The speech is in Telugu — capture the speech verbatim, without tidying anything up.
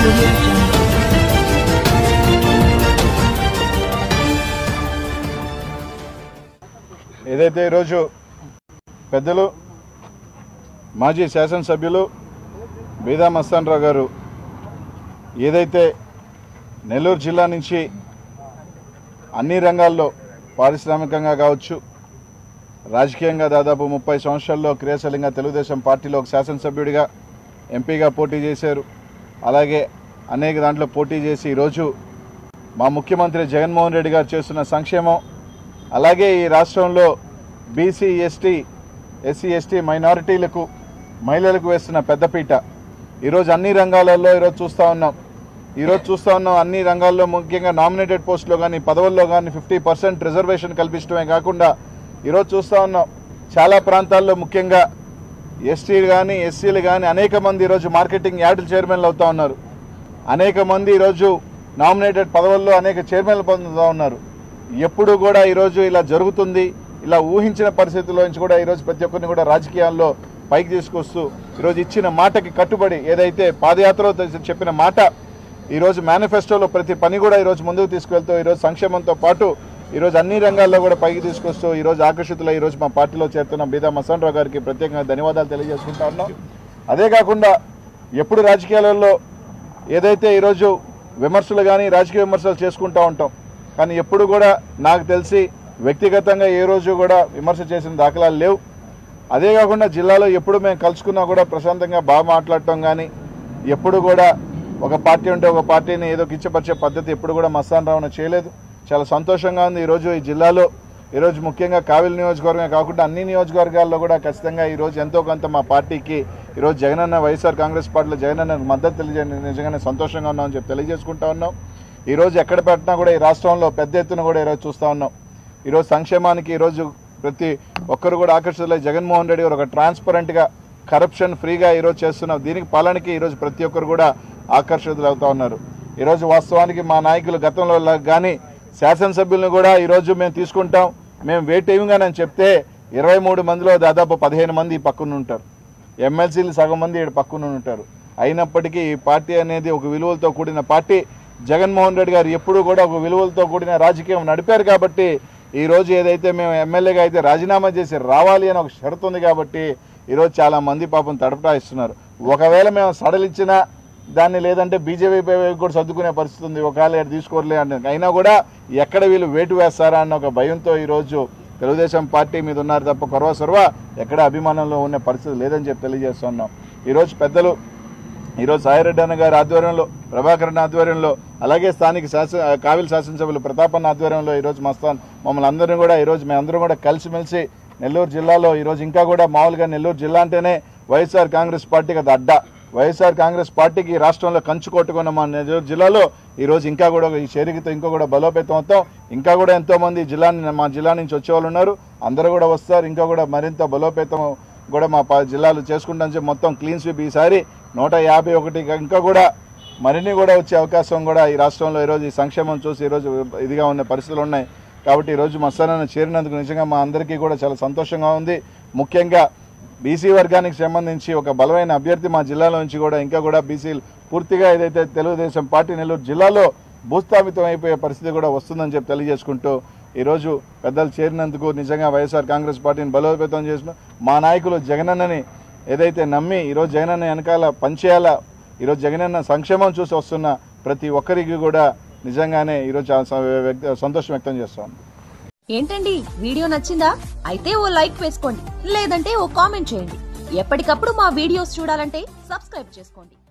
ఏదైతే ఈరోజు పెద్దలు మాజీ శాసనసభ్యులు బీదా మస్తాన్ రావు గారు ఏదైతే నెల్లూరు జిల్లా నుంచి అన్ని రంగాల్లో పారిశ్రామికంగా కావచ్చు, రాజకీయంగా దాదాపు ముప్పై సంవత్సరాల్లో క్రియాశీలంగా తెలుగుదేశం పార్టీలో ఒక శాసనసభ్యుడిగా ఎంపీగా పోటీ చేశారు. అలాగే అనేక దాంట్లో పోటీ చేసి ఈరోజు మా ముఖ్యమంత్రి జగన్మోహన్ రెడ్డి గారు చేస్తున్న సంక్షేమం, అలాగే ఈ రాష్ట్రంలో బీసీ ఎస్టీ ఎస్సీ ఎస్టీ మైనారిటీలకు మహిళలకు వేస్తున్న పెద్దపీట ఈరోజు అన్ని రంగాలలో ఈరోజు చూస్తూ ఉన్నాం. ఈరోజు చూస్తూ ఉన్నాం అన్ని రంగాల్లో ముఖ్యంగా నామినేటెడ్ పోస్టులో కానీ పదవుల్లో కానీ ఫిఫ్టీ పర్సెంట్ రిజర్వేషన్ కల్పించడమే కాకుండా ఈరోజు చూస్తూ ఉన్నాం చాలా ప్రాంతాల్లో ముఖ్యంగా ఎస్టీలు కానీ ఎస్సీలు కానీ అనేక మంది ఈరోజు మార్కెటింగ్ యార్డుల చైర్మన్లు అవుతూ ఉన్నారు. అనేక మంది ఈరోజు నామినేటెడ్ పదవుల్లో అనేక చైర్మన్లు పొందుతూ ఉన్నారు. ఎప్పుడు కూడా ఈరోజు ఇలా జరుగుతుంది, ఇలా ఊహించిన పరిస్థితుల్లో నుంచి కూడా ఈరోజు ప్రతి ఒక్కరిని కూడా రాజకీయాల్లో పైకి తీసుకొస్తూ ఈరోజు ఇచ్చిన మాటకి కట్టుబడి ఏదైతే పాదయాత్రలో చెప్పిన మాట ఈరోజు మేనిఫెస్టోలో ప్రతి పని కూడా ఈరోజు ముందుకు తీసుకువెళ్తూ ఈరోజు సంక్షేమంతో పాటు ఈరోజు అన్ని రంగాల్లో కూడా పైకి తీసుకొస్తూ ఈరోజు ఆకర్షితులై ఈరోజు మా పార్టీలో చేరుతున్న బీదా మస్తాన్ రావు గారికి ప్రత్యేకంగా ధన్యవాదాలు తెలియజేసుకుంటా ఉన్నాం. అదే కాకుండా ఎప్పుడు రాజకీయాలలో ఏదైతే ఈరోజు విమర్శలు కానీ రాజకీయ విమర్శలు చేసుకుంటూ ఉంటాం, కానీ ఎప్పుడు కూడా నాకు తెలిసి వ్యక్తిగతంగా ఏ రోజు కూడా విమర్శ చేసిన దాఖలాలు లేవు. అదే కాకుండా జిల్లాలో ఎప్పుడు మేము కలుసుకున్నా కూడా ప్రశాంతంగా బాగా మాట్లాడటం కానీ, ఎప్పుడు కూడా ఒక పార్టీ ఉంటే ఒక పార్టీని ఏదో కించపరిచే పద్ధతి ఎప్పుడు కూడా మస్తాన్ రావును చేయలేదు. చాలా సంతోషంగా ఉంది. ఈరోజు ఈ జిల్లాలో ఈరోజు ముఖ్యంగా కావిలి నియోజకవర్గమే కాకుండా అన్ని నియోజకవర్గాల్లో కూడా ఖచ్చితంగా ఈరోజు ఎంతో కొంత మా పార్టీకి ఈరోజు జగనన్న వైఎస్ఆర్ కాంగ్రెస్ పార్టీలో జగనన్న మద్దతు తెలియజే నిజంగానే సంతోషంగా ఉన్నామని చెప్పి తెలియజేసుకుంటా ఉన్నాం. ఈరోజు ఎక్కడ పెట్టినా కూడా ఈ రాష్ట్రంలో పెద్ద ఎత్తున కూడా ఈరోజు చూస్తూ ఉన్నాం. ఈరోజు సంక్షేమానికి ఈరోజు ప్రతి ఒక్కరు కూడా ఆకర్షితులై జగన్మోహన్ రెడ్డి గారు ఒక ట్రాన్స్పరెంట్గా కరప్షన్ ఫ్రీగా ఈరోజు చేస్తున్నాం. దీనికి పాలనకి ఈరోజు ప్రతి ఒక్కరు కూడా ఆకర్షితులు అవుతూ ఉన్నారు. ఈరోజు వాస్తవానికి మా నాయకులు గతంలో కానీ శాసనసభ్యులను కూడా ఈరోజు మేము తీసుకుంటాం, మేము వేటేయంగానే చెప్తే ఇరవై మూడు మందిలో దాదాపు పదిహేను మంది ఈ పక్కన ఉంటారు. ఎమ్మెల్సీలు సగం మంది ఇక్కడ పక్కన ఉంటారు. అయినప్పటికీ ఈ పార్టీ అనేది ఒక విలువలతో కూడిన పార్టీ. జగన్మోహన్ రెడ్డి గారు ఎప్పుడూ కూడా ఒక విలువలతో కూడిన రాజకీయం నడిపారు కాబట్టి ఈరోజు ఏదైతే మేము ఎమ్మెల్యేగా అయితే రాజీనామా చేసి రావాలి అని ఒక షరతు ఉంది కాబట్టి ఈరోజు చాలా మంది పాపం తడపటాయిస్తున్నారు. ఒకవేళ మేము సడలిచ్చినా దాన్ని లేదంటే బీజేపీ కూడా సర్దుకునే పరిస్థితి ఉంది, ఒకవేళ తీసుకోరలే అంటే అయినా కూడా ఎక్కడ వీళ్ళు వేటు వేస్తారా అన్న ఒక భయంతో ఈరోజు తెలుగుదేశం పార్టీ మీద ఉన్నారు తప్ప కొరవ సొరవ ఎక్కడ అభిమానంలో ఉన్న పరిస్థితి లేదని చెప్పి తెలియజేస్తున్నాం. ఈరోజు పెద్దలు ఈరోజు సాయిరెడ్డి అన్న గారి ఆధ్వర్యంలో, ప్రభాకర్ అన్న ఆధ్వర్యంలో, అలాగే స్థానిక శాసన కావిలి శాసనసభ్యులు ప్రతాపన్న ఆధ్వర్యంలో ఈరోజు మస్తాన్ మమ్మల్ని అందరినీ కూడా ఈరోజు మేమందరం కూడా కలిసిమెలిసి నెల్లూరు జిల్లాలో ఈరోజు ఇంకా కూడా మామూలుగా నెల్లూరు జిల్లా అంటేనే వైఎస్ఆర్ కాంగ్రెస్ పార్టీకి అది అడ్డా. వైఎస్ఆర్ కాంగ్రెస్ పార్టీకి రాష్ట్రంలో కంచు కొట్టుకున్న మా నెల్లూరు జిల్లాలో ఈరోజు ఇంకా కూడా ఈ చేరికతో ఇంకా కూడా బలోపేతం అవుతాం. ఇంకా కూడా ఎంతోమంది జిల్లా మా జిల్లా నుంచి వచ్చేవాళ్ళు ఉన్నారు, అందరూ కూడా వస్తారు. ఇంకా కూడా మరింత బలోపేతం కూడా మా జిల్లాలు చేసుకుంటాం. మొత్తం క్లీన్ స్వీప్ ఈసారి నూట యాభై ఒకటి ఇంకా కూడా మరిన్ని కూడా వచ్చే అవకాశం కూడా ఈ రాష్ట్రంలో ఈరోజు ఈ సంక్షేమం చూసి ఈరోజు ఇదిగా ఉన్న పరిస్థితులు ఉన్నాయి. కాబట్టి ఈరోజు మస్తాన్ చేరినందుకు నిజంగా మా అందరికీ కూడా చాలా సంతోషంగా ఉంది. ముఖ్యంగా బీసీ వర్గానికి సంబంధించి ఒక బలమైన అభ్యర్థి మా జిల్లాలో నుంచి కూడా ఇంకా కూడా బీసీలు పూర్తిగా ఏదైతే తెలుగుదేశం పార్టీ నెల్లూరు జిల్లాలో భూస్థాపితం అయిపోయే పరిస్థితి కూడా వస్తుందని చెప్పి తెలియజేసుకుంటూ ఈరోజు పెద్దలు చేరినందుకు నిజంగా వైఎస్ఆర్ కాంగ్రెస్ పార్టీని బలోపేతం చేసిన మా నాయకులు జగనన్నని ఏదైతే నమ్మి ఈరోజు జగనన్న వెనకాల పనిచేయాలా, ఈరోజు జగనన్న సంక్షేమం చూసి వస్తున్న ప్రతి ఒక్కరికి కూడా నిజంగానే ఈరోజు సంతోషం వ్యక్తం చేస్తాను. ఏంటండి వీడియో నచ్చిందా? అయితే ఓ లైక్ వేసుకోండి, లేదంటే ఓ కామెంట్ చేయండి. ఎప్పటికప్పుడు మా వీడియోస్ చూడాలంటే సబ్స్క్రైబ్ చేసుకోండి.